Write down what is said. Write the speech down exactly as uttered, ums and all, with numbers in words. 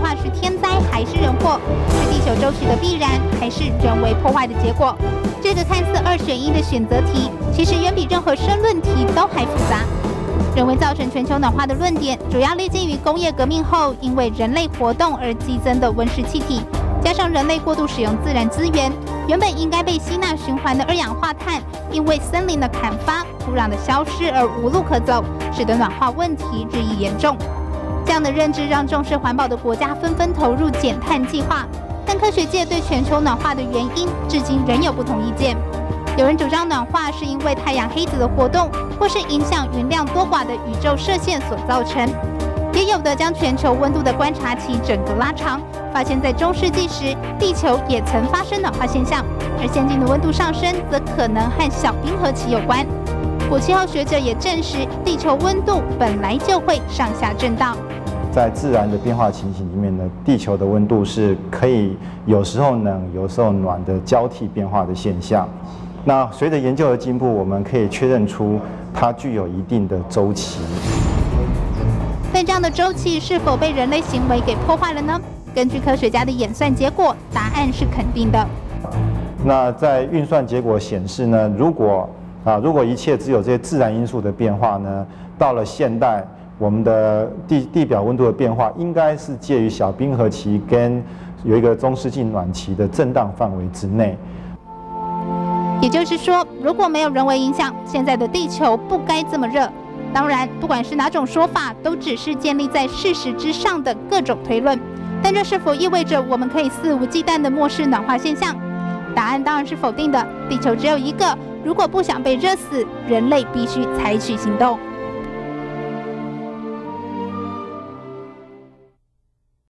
化是天灾还是人祸？是地球周期的必然，还是人为破坏的结果？这个看似二选一的选择题，其实远比任何申论题都还复杂。人为造成全球暖化的论点，主要列近于工业革命后因为人类活动而激增的温室气体，加上人类过度使用自然资源，原本应该被吸纳循环的二氧化碳，因为森林的砍伐、土壤的消失而无路可走，使得暖化问题日益严重。这样的认知让重视环保的国家纷纷投入减碳计划，但科学界对全球暖化的原因至今仍有不同意见。有人主张暖化是因为太阳黑子的活动，或是影响云量多寡的宇宙射线所造成；也有的将全球温度的观察期整个拉长，发现在中世纪时，地球也曾发生暖化现象，而现今的温度上升则可能和小冰河期有关。古气候学者也证实，地球温度本来就会上下震荡。 在自然的变化情形里面呢，地球的温度是可以有时候冷、有时候暖的交替变化的现象。那随着研究的进步，我们可以确认出它具有一定的周期。 但这样的周期是否被人类行为给破坏了呢？根据科学家的演算结果，答案是肯定的。 那在运算结果显示呢，如果啊如果一切只有这些自然因素的变化呢，到了现代，我们的地地表温度的变化应该是介于小冰河期跟有一个中世纪暖期的震荡范围之内。 也就是说，如果没有人为影响，现在的地球不该这么热。当然，不管是哪种说法，都只是建立在事实之上的各种推论。但这是否意味着我们可以肆无忌惮地漠视暖化现象？答案当然是否定的。地球只有一个，如果不想被热死，人类必须采取行动。